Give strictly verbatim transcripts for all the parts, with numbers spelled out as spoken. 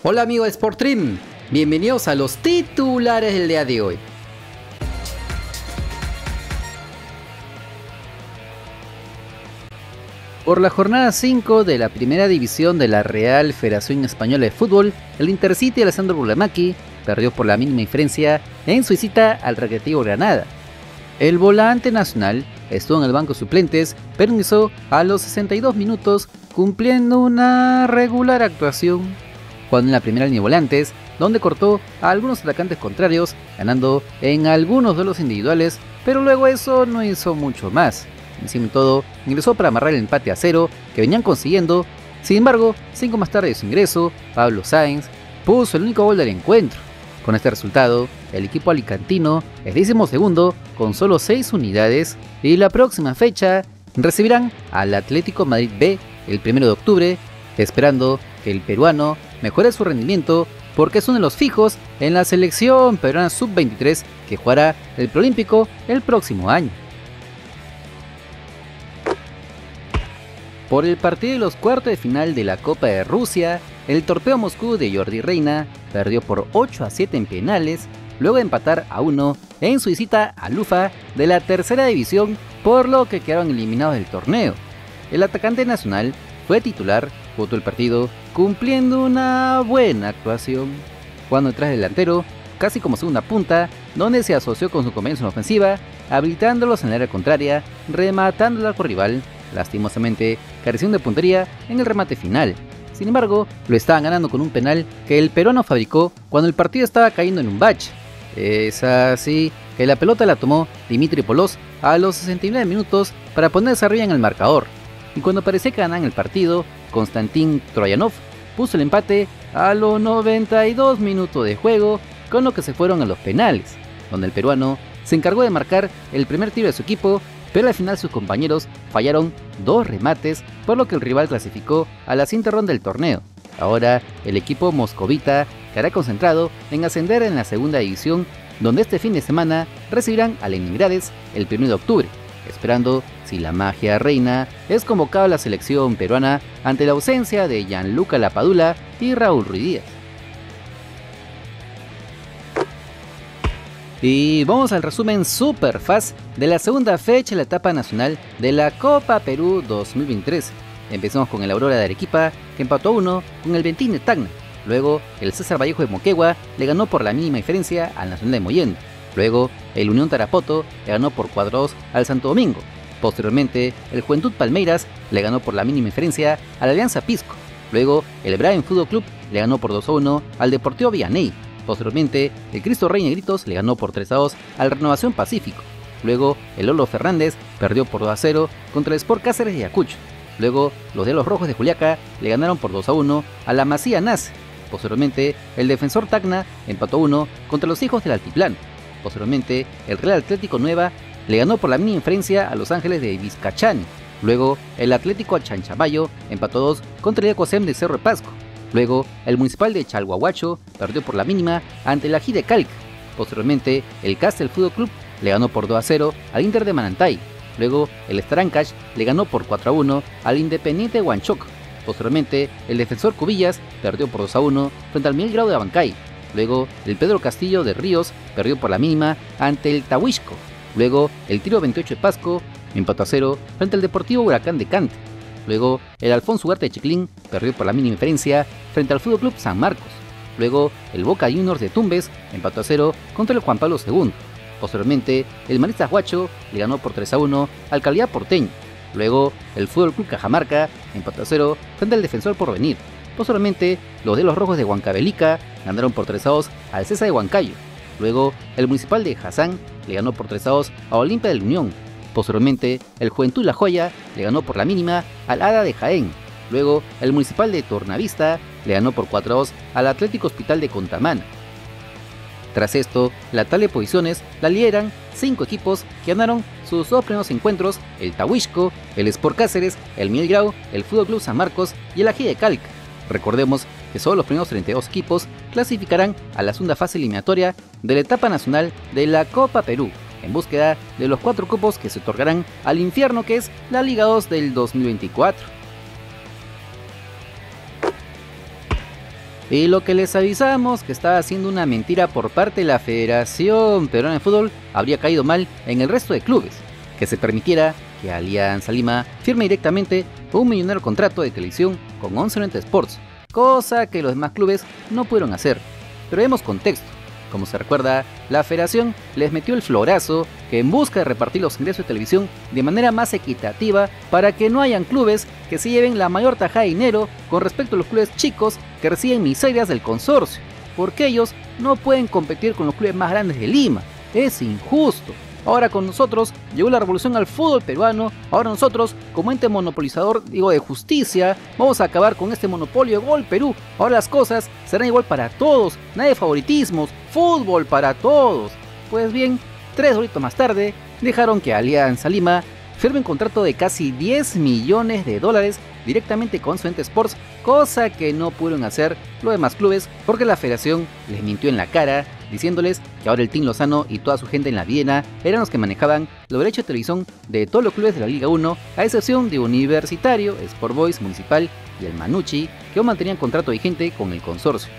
Hola amigos de Sportstream, bienvenidos a los titulares del día de hoy. Por la jornada cinco de la primera división de la Real Federación Española de Fútbol, el Intercity Alessandro Burlamaqui perdió por la mínima diferencia en su visita al Recreativo Granada. El volante nacional estuvo en el banco de suplentes, pero ingresó a los sesenta y dos minutos cumpliendo una regular actuación, jugando en la primera línea de volantes, donde cortó a algunos atacantes contrarios, ganando en algunos duelos individuales, pero luego eso no hizo mucho más. Encima de todo, ingresó para amarrar el empate a cero que venían consiguiendo. Sin embargo, cinco más tarde de su ingreso, Pablo Sáenz puso el único gol del encuentro. Con este resultado, el equipo alicantino es décimo segundo con solo seis unidades y la próxima fecha recibirán al Atlético Madrid B el primero de octubre, esperando que el peruano mejore su rendimiento porque es uno de los fijos en la selección peruana sub veintitrés que jugará el preolímpico el próximo año. Por el partido de los cuartos de final de la Copa de Rusia, el Torpedo Moscú de Jordi Reina perdió por ocho a siete en penales, luego de empatar a uno en su visita al Ufa de la tercera división, por lo que quedaron eliminados del torneo. El atacante nacional fue titular por todo el partido, cumpliendo una buena actuación, jugando detrás del delantero, casi como segunda punta, donde se asoció con su compañero en ofensiva, habilitándolos en la área contraria, rematando el arco rival, lastimosamente careciendo de puntería en el remate final. Sin embargo, lo estaban ganando con un penal que el peruano fabricó cuando el partido estaba cayendo en un bache. Es así que la pelota la tomó Dimitri Polos a los sesenta y nueve minutos para ponerse arriba en el marcador. Y cuando parecía que ganaban el partido, Konstantin Troyanov puso el empate a los noventa y dos minutos de juego, con lo que se fueron a los penales, donde el peruano se encargó de marcar el primer tiro de su equipo, pero al final sus compañeros fallaron dos remates, por lo que el rival clasificó a la siguiente ronda del torneo. Ahora el equipo moscovita quedará concentrado en ascender en la segunda división, donde este fin de semana recibirán a Leningrades el primero de octubre, esperando si la magia reina es convocado a la selección peruana ante la ausencia de Gianluca Lapadula y Raúl Ruiz Díaz. Y vamos al resumen super fast de la segunda fecha de la etapa nacional de la Copa Perú dos mil veintitrés. Empezamos con el Aurora de Arequipa, que empató a uno con el Ventín de Tacna. Luego el César Vallejo de Moquegua le ganó por la mínima diferencia al Nacional de Mollendo. Luego el Unión Tarapoto le ganó por cuatro a dos al Santo Domingo. Posteriormente el Juventud Palmeiras le ganó por la mínima diferencia a la Alianza Pisco. Luego el Brian Fútbol Club le ganó por dos a uno al Deportivo Villaney. Posteriormente, el Cristo Rey Negritos le ganó por tres a dos al Renovación Pacífico. Luego, el Lolo Fernández perdió por dos a cero contra el Sport Cáceres de Ayacucho. Luego, los de los Rojos de Juliaca le ganaron por dos a uno a la Masía Nace. Posteriormente, el Defensor Tacna empató a uno contra los Hijos del Altiplano. Posteriormente, el Real Atlético Nueva le ganó por la mínima diferencia a Los Ángeles de Vizcachani. Luego, el Atlético Chanchamayo empató a dos contra el Ecosem de Cerro de Pasco. Luego, el Municipal de Chalhuahuacho perdió por la mínima ante el Ají de Calca. Posteriormente, el Castel Fútbol Club le ganó por dos a cero al Inter de Manantay. Luego, el Starancash le ganó por cuatro a uno al Independiente de Huanchoco. Posteriormente, el Defensor Cubillas perdió por dos a uno frente al Miguel Grau de Abancay. Luego, el Pedro Castillo de Ríos perdió por la mínima ante el Tahuixco. Luego, el Tiro veintiocho de Pasco empató a cero frente al Deportivo Huracán de Cante. Luego, el Alfonso Ugarte de Chiclín perdió por la mínima diferencia frente al Fútbol Club San Marcos. Luego, el Boca Juniors de Tumbes empató a cero contra el Juan Pablo segundo. Posteriormente, el Maristas Huacho le ganó por tres a uno al Calidad Porteño. Luego, el Fútbol Club Cajamarca empató a cero frente al Defensor Porvenir. Posteriormente, los de los Rojos de Huancavelica ganaron por tres a dos al César de Huancayo. Luego, el Municipal de Hazán le ganó por tres a dos a Olimpia del Unión. Posteriormente, el Juventud La Joya le ganó por la mínima al Hada de Jaén. Luego, el Municipal de Tornavista le ganó por cuatro a dos al Atlético Hospital de Contamana. Tras esto, la tabla de posiciones la lideran cinco equipos que ganaron sus dos primeros encuentros: el Tahuixco, el Sport Cáceres, el Miguel Grau, el Fútbol Club San Marcos y el Ají de Calca. Recordemos que solo los primeros treinta y dos equipos clasificarán a la segunda fase eliminatoria de la etapa nacional de la Copa Perú, en búsqueda de los cuatro cupos que se otorgarán al infierno que es la Liga dos del dos mil veinticuatro. Y lo que les avisamos que estaba haciendo una mentira por parte de la Federación Peruana de Fútbol habría caído mal en el resto de clubes, que se permitiera que Alianza Lima firme directamente un millonario contrato de televisión con Once Noventa Sports, cosa que los demás clubes no pudieron hacer. Pero vemos contexto. Como se recuerda, la Federación les metió el florazo que en busca de repartir los ingresos de televisión de manera más equitativa para que no hayan clubes que se lleven la mayor tajada de dinero con respecto a los clubes chicos que reciben miserias del consorcio, porque ellos no pueden competir con los clubes más grandes de Lima. Es injusto. Ahora con nosotros llegó la revolución al fútbol peruano. Ahora nosotros, como ente monopolizador, digo de justicia, vamos a acabar con este monopolio de Gol Perú. Ahora las cosas serán igual para todos, nada de favoritismos, fútbol para todos. Pues bien, tres horitas más tarde, dejaron que Alianza Lima firme un contrato de casi diez millones de dólares directamente con Once Noventa Sports, cosa que no pudieron hacer los demás clubes porque la federación les mintió en la cara, diciéndoles que ahora el Team Lozano y toda su gente en la Viena eran los que manejaban los derechos de televisión de todos los clubes de la Liga uno, a excepción de Universitario, Sport Boys, Municipal y el Manucci, que aún mantenían contrato vigente con el consorcio.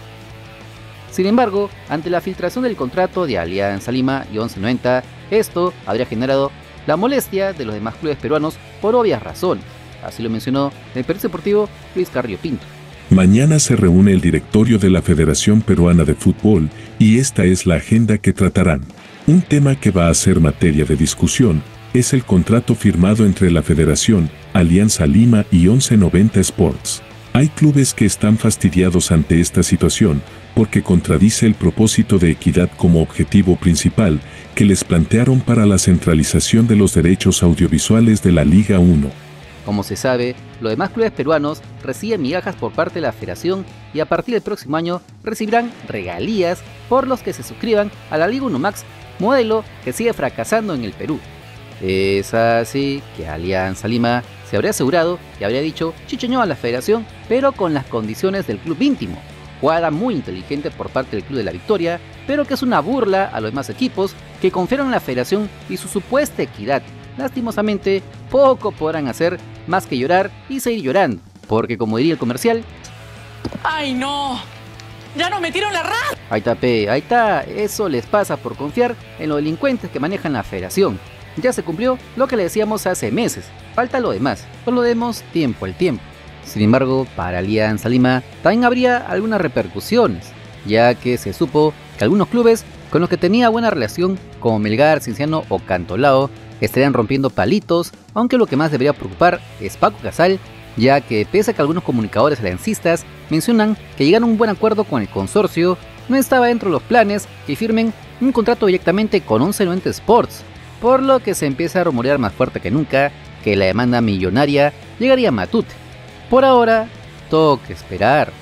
Sin embargo, ante la filtración del contrato de Alianza Lima y Once Noventa, esto habría generado la molestia de los demás clubes peruanos por obvias razones. Así lo mencionó el periodista deportivo Luis Carrillo Pinto. Mañana se reúne el directorio de la Federación Peruana de Fútbol y esta es la agenda que tratarán. Un tema que va a ser materia de discusión es el contrato firmado entre la Federación, Alianza Lima y Once Noventa Sports. Hay clubes que están fastidiados ante esta situación porque contradice el propósito de equidad como objetivo principal que les plantearon para la centralización de los derechos audiovisuales de la Liga uno. Como se sabe, los demás clubes peruanos reciben migajas por parte de la federación y a partir del próximo año recibirán regalías por los que se suscriban a la Liga uno Max, modelo que sigue fracasando en el Perú. Es así que Alianza Lima se habría asegurado y habría dicho chicheño a la federación, pero con las condiciones del club íntimo. Jugada muy inteligente por parte del Club de la Victoria, pero que es una burla a los demás equipos que confiaron en la federación y su supuesta equidad. Lastimosamente, poco podrán hacer más que llorar y seguir llorando, porque como diría el comercial, ¡ay no! ¡Ya nos metieron la rata! Ahí está, pe, ahí está, eso les pasa por confiar en los delincuentes que manejan la federación. Ya se cumplió lo que le decíamos hace meses, falta lo demás, solo demos tiempo al tiempo. Sin embargo, para Alianza Lima también habría algunas repercusiones, ya que se supo que algunos clubes con los que tenía buena relación, como Melgar, Cienciano o Cantolao, estarían rompiendo palitos, aunque lo que más debería preocupar es Paco Casal, ya que pese a que algunos comunicadores aliancistas mencionan que llegaron a un buen acuerdo con el consorcio, no estaba dentro de los planes que firmen un contrato directamente con Once Noventa Sports, por lo que se empieza a rumorear más fuerte que nunca que la demanda millonaria llegaría a Matute. Por ahora, toca esperar.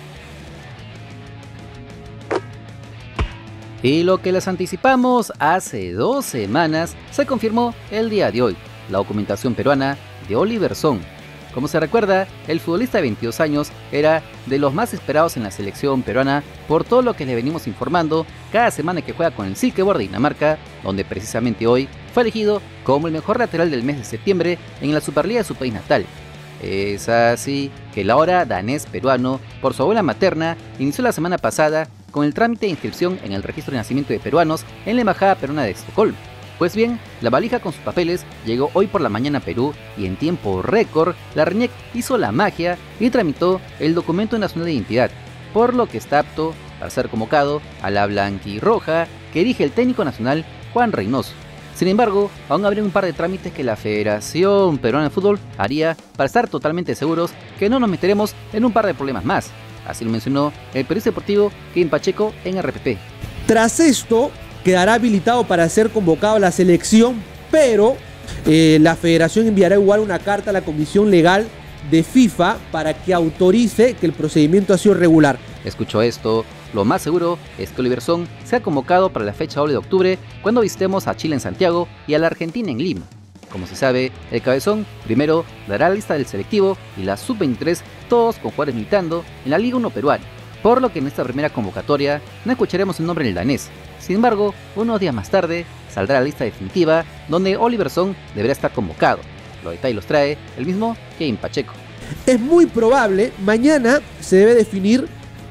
Y lo que les anticipamos hace dos semanas se confirmó el día de hoy, la documentación peruana de Oliver Son. Como se recuerda, el futbolista de veintidós años era de los más esperados en la selección peruana por todo lo que le venimos informando cada semana que juega con el Silkeborg de Dinamarca, donde precisamente hoy fue elegido como el mejor lateral del mes de septiembre en la Superliga de su país natal. Es así que el ahora danés peruano, por su abuela materna, inició la semana pasada con el trámite de inscripción en el registro de nacimiento de peruanos en la Embajada Peruana de Estocolmo. Pues bien, la valija con sus papeles llegó hoy por la mañana a Perú y en tiempo récord, la RENIEC hizo la magia y tramitó el documento nacional de identidad, por lo que está apto para ser convocado a la blanquirroja que dirige el técnico nacional Juan Reynoso. Sin embargo, aún habría un par de trámites que la Federación Peruana de Fútbol haría para estar totalmente seguros que no nos meteremos en un par de problemas más. Así lo mencionó el periodista deportivo Kevin Pacheco en R P P. Tras esto, quedará habilitado para ser convocado a la selección, pero eh, la federación enviará igual una carta a la Comisión Legal de FIFA para que autorice que el procedimiento ha sido regular. Escuchó esto, lo más seguro es que Oliver Son sea convocado para la fecha doble de octubre cuando visitemos a Chile en Santiago y a la Argentina en Lima. Como se sabe, el Cabezón primero dará la lista del selectivo y la sub veintitrés, todos con jugadores militando en la Liga uno peruana, por lo que en esta primera convocatoria no escucharemos el nombre del danés. Sin embargo, unos días más tarde saldrá la lista definitiva donde Oliver Son deberá estar convocado. Los detalles los trae el mismo Kevin Pacheco. Es muy probable, mañana se debe definir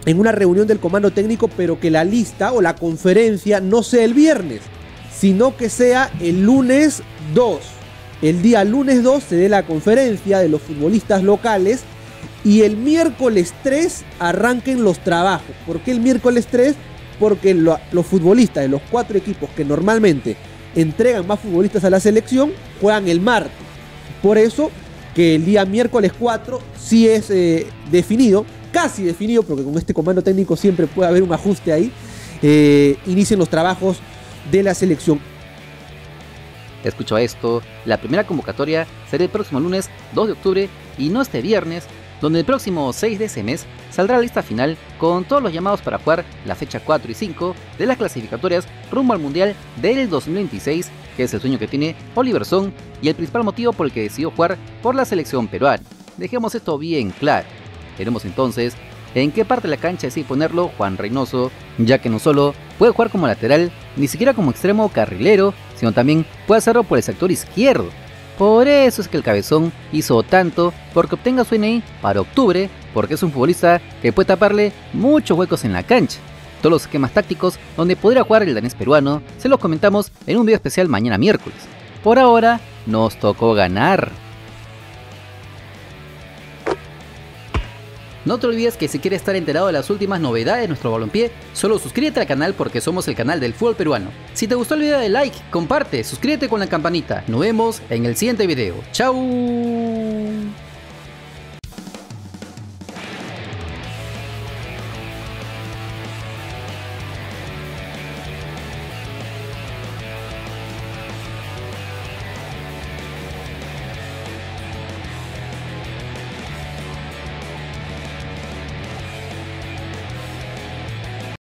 en una reunión del comando técnico, pero que la lista o la conferencia no sea el viernes, sino que sea el lunes dos. El día lunes dos se dé la conferencia de los futbolistas locales y el miércoles tres arranquen los trabajos. ¿Por qué el miércoles tres? Porque lo, los futbolistas de los cuatro equipos que normalmente entregan más futbolistas a la selección juegan el martes. Por eso que el día miércoles cuatro sí es eh, definido, casi definido, porque con este comando técnico siempre puede haber un ajuste ahí, eh, inicien los trabajos de la selección. Escucho esto, la primera convocatoria será el próximo lunes dos de octubre y no este viernes, donde el próximo seis de ese mes saldrá la lista final con todos los llamados para jugar la fecha cuatro y cinco de las clasificatorias rumbo al Mundial del dos mil veintiséis, que es el sueño que tiene Oliver Son y el principal motivo por el que decidió jugar por la selección peruana. Dejemos esto bien claro. Veremos entonces en qué parte de la cancha decide ponerlo Juan Reynoso, ya que no solo puede jugar como lateral, ni siquiera como extremo carrilero, sino también puede hacerlo por el sector izquierdo. Por eso es que el cabezón hizo tanto porque obtenga su N I para octubre, porque es un futbolista que puede taparle muchos huecos en la cancha. Todos los esquemas tácticos donde podría jugar el danés peruano se los comentamos en un video especial mañana miércoles. Por ahora, nos tocó ganar. No te olvides que si quieres estar enterado de las últimas novedades de nuestro balompié, solo suscríbete al canal porque somos el canal del fútbol peruano. Si te gustó el video, dale like, comparte, suscríbete con la campanita. Nos vemos en el siguiente video. ¡Chao!